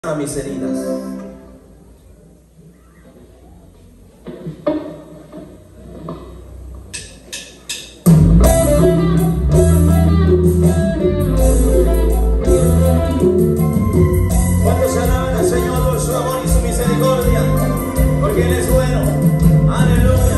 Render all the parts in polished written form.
a mis heridas. ¿Cuántos alaban al Señor por su amor y su misericordia? Porque Él es bueno. Aleluya.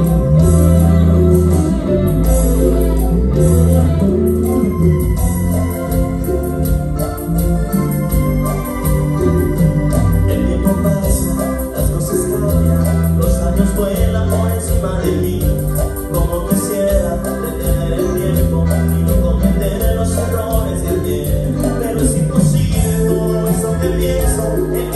Vuela por encima de mí, como quisiera detener el tiempo y no cometer los errores de ayer, pero es imposible todo eso que pienso.